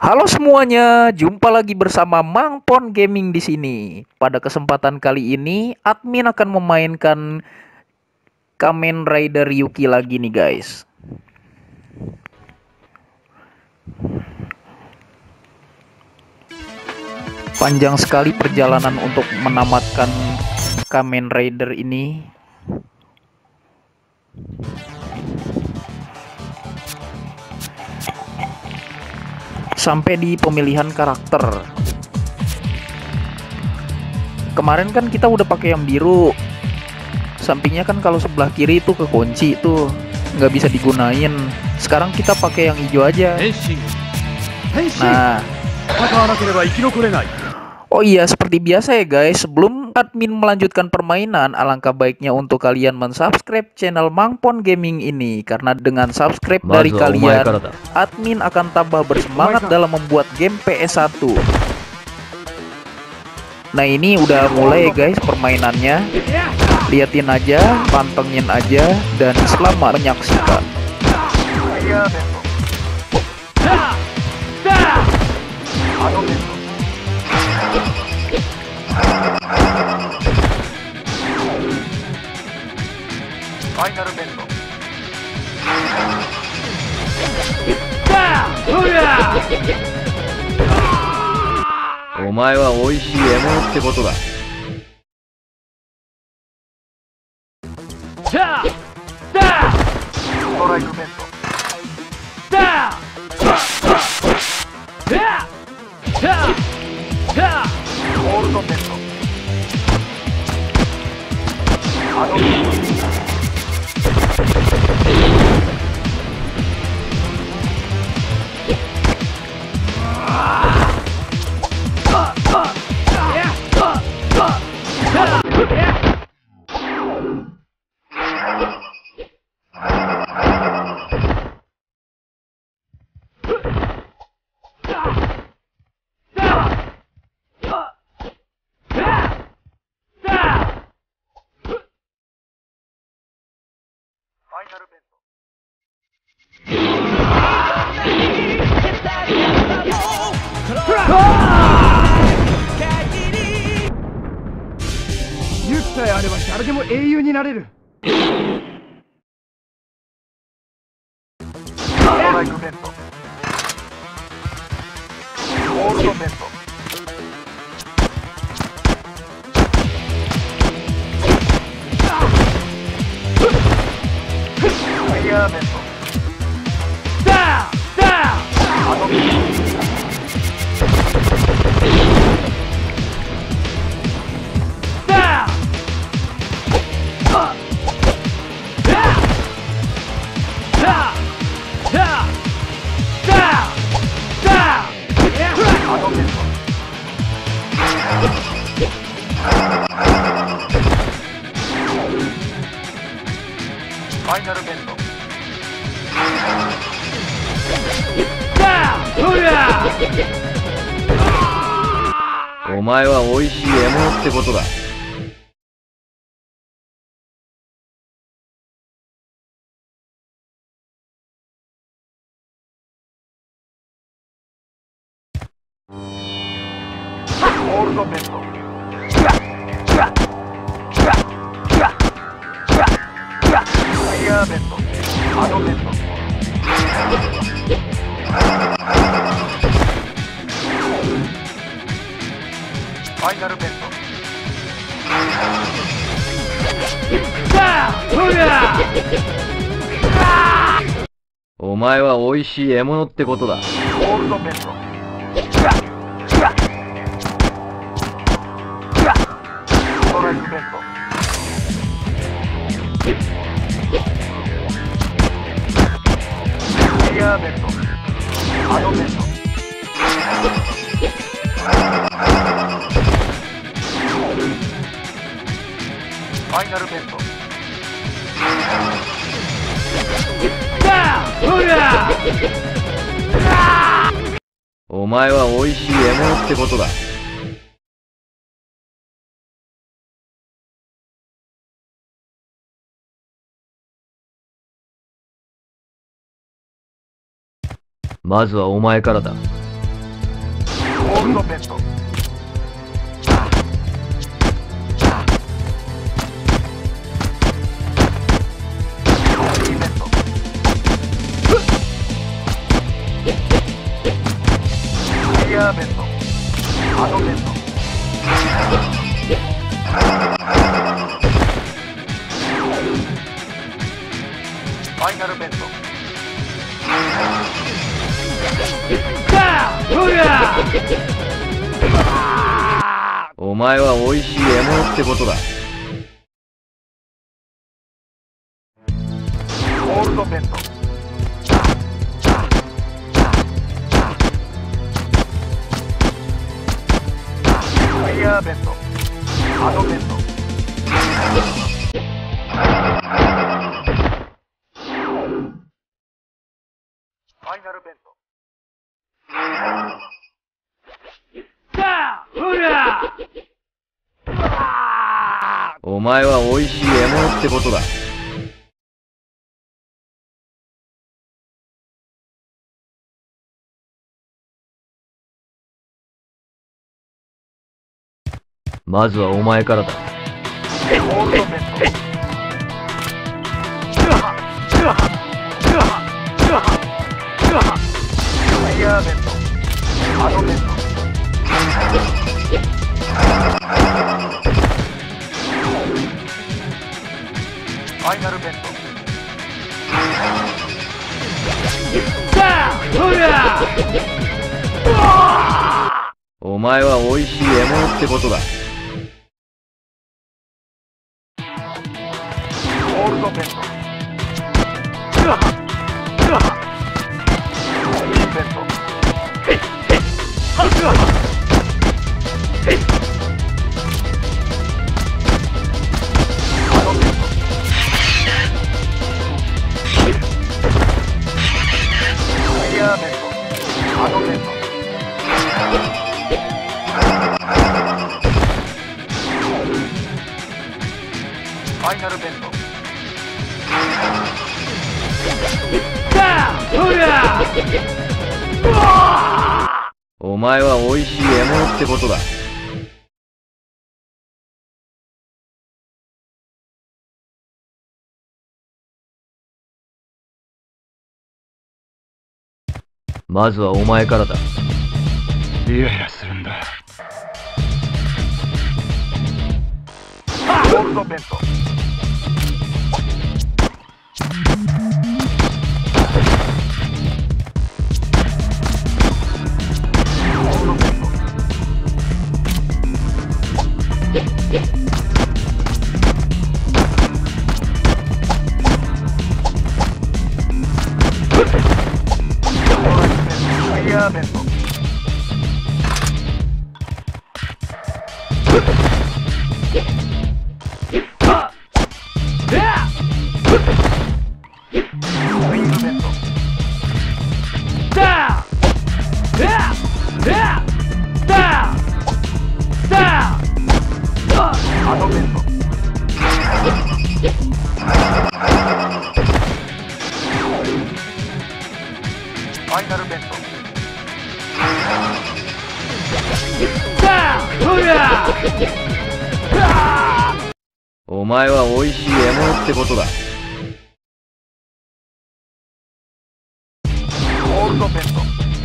Halo semuanya, jumpa lagi bersama Mangpon Gaming di sini. Pada kesempatan kali ini, admin akan memainkan Kamen Rider Yuki lagi nih guys. Panjang sekali perjalanan untuk menamatkan Kamen Rider ini. Sampai di pemilihan karakter. Kemarin kan kita udah pakai yang biru. Sampingnya kan kalau sebelah kiri itu kekunci tuh, nggak bisa digunain. Sekarang kita pakai yang hijau aja. Nah, oh iya, seperti biasa ya guys, sebelum admin melanjutkan permainan, alangkah baiknya untuk kalian mensubscribe channel Mangpon Gaming ini. Karena dengan subscribe dari kalian, admin akan tambah bersemangat dalam membuat game PS1. Nah ini udah mulai ya guys permainannya. Liatin aja, pantengin aja, dan selamat menyaksikan. Omae wa oishii emonoってことだ。 勇気さえあれば誰でも英雄になれる。 お前は美味しい獲物ってことだ。お前は美味しい獲物ってことだ。お前は美味しい獲物ってことだ。まずはお前からだ。 ルドベッドエアーベッドアドベッドファイナルベッドお前は美味しい獲物ってことだ。 ゴールドベッドエアーベッドアドベッドファイナルベッドお前は美味しい獲物ってことだ。まずはお前からだ。 ゴールドベッドエアーベッドアドベッドファイナルベッドお前は美味しい獲物ってことだ。 ゴールドベッドベッドエアーベッドアドベッドファイナルベッドお前は美味しい獲物ってことだ。まずはお前からだ。 イライラするんだ。ゴールドベッドエアーベッドウィングベッドアドベッドファイナルベッドお前は美味しい獲物ってことだ。 ゴールドベッド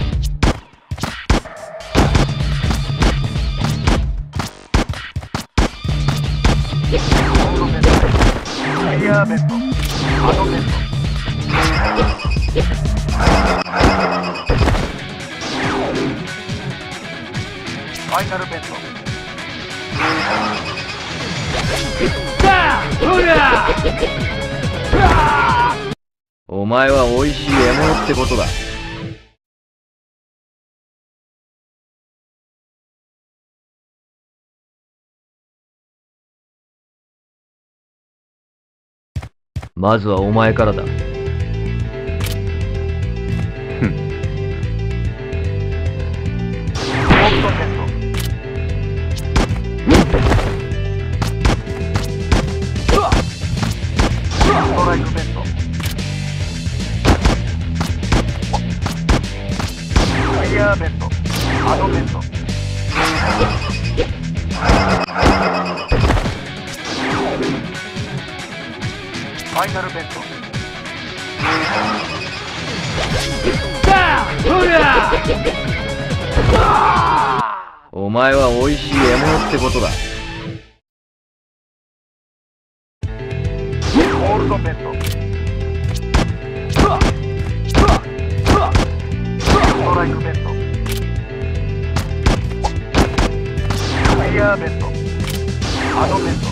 ゴールドベッドエアーベッドアドベッドファイナルベッドお前は美味しい獲物ってことだ。まずはお前からだ。 ゴールドベッドストライクベッドエアーベッドアドベッドファイナルベント。 お前は美味しい獲物ってことだ。 ゴールドベント。ストライクベント。フイヤーベント。アドベント。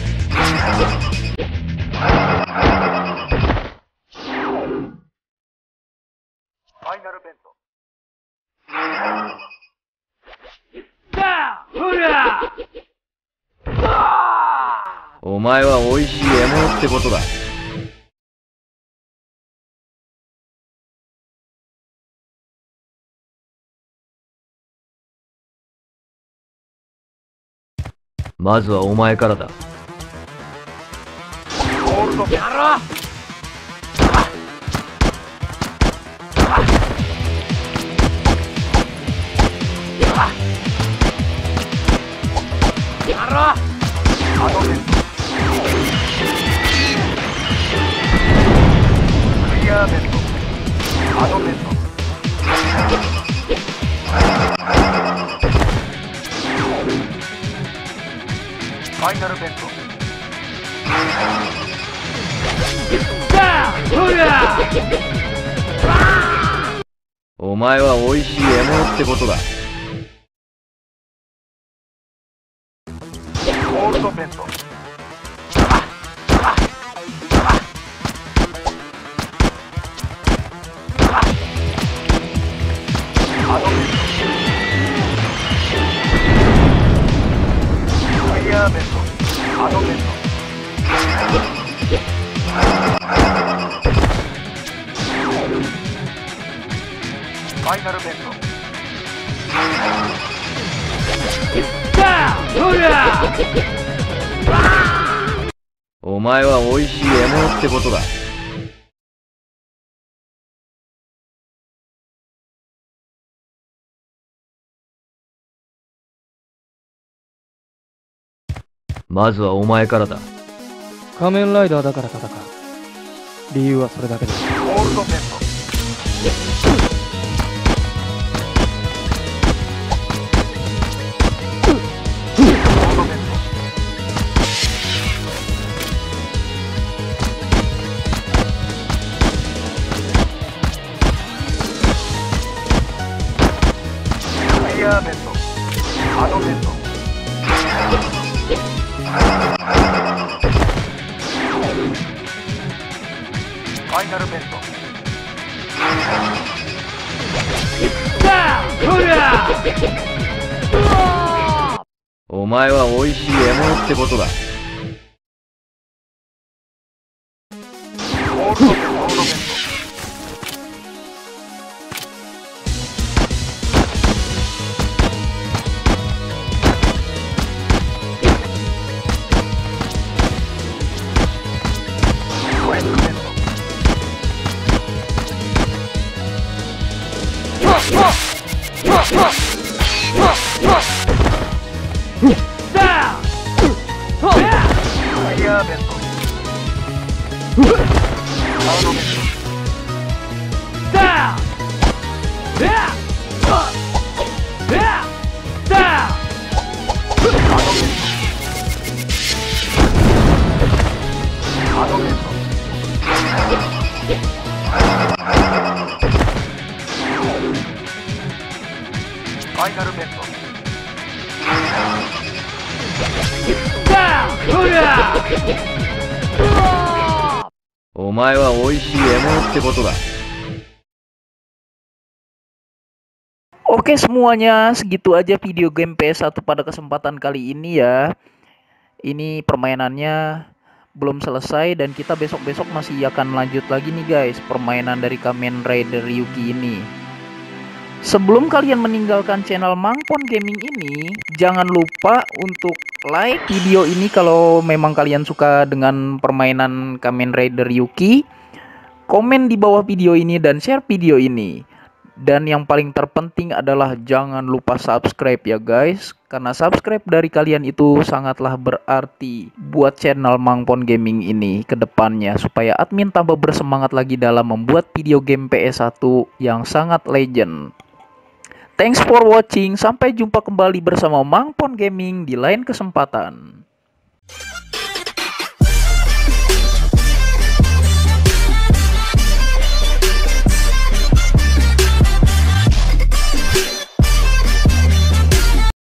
ファイナルベント。 お前は美味しい獲物ってことだ。まずはお前からだ。 ゴールドベント。アドベント。クリアーベント。アドベント。ファイナルベント。 お前は美味しい獲物ってことだ。 ゴールドベント。アドベント。クリアーベント。アドベント。ファイナルベント。 お前は美味しい獲物ってことだ。まずはお前からだ。 仮面ライダーだから戦う。理由はそれだけです。 ゴールドベント。クリアーベント。アドベント。ファイナルベント。 お前は美味しい獲物ってことだ。 ゴールドベント。トレンドベント。クリアーベント。アドベント。アドベント。ファイナルベント。 お前は美味しい獲物ってことだ。 Oke semuanya, segitu aja video game PS1 pada kesempatan kali ini ya. Ini permainannya belum selesai dan kita besok-besok masih akan lanjut lagi nih guys, permainan dari Kamen Rider Yuki ini. Sebelum kalian meninggalkan channel Mangpon Gaming ini, jangan lupa untuk like video ini kalau memang kalian suka dengan permainan Kamen Rider Yuki. Komen di bawah video ini dan share video ini. Dan yang paling terpenting adalah jangan lupa subscribe ya guys, karena subscribe dari kalian itu sangatlah berarti buat channel Mangpon Gaming ini ke depannya, supaya admin tambah bersemangat lagi dalam membuat video game PS1 yang sangat legend. Thanks for watching, sampai jumpa kembali bersama Mangpon Gaming di lain kesempatan.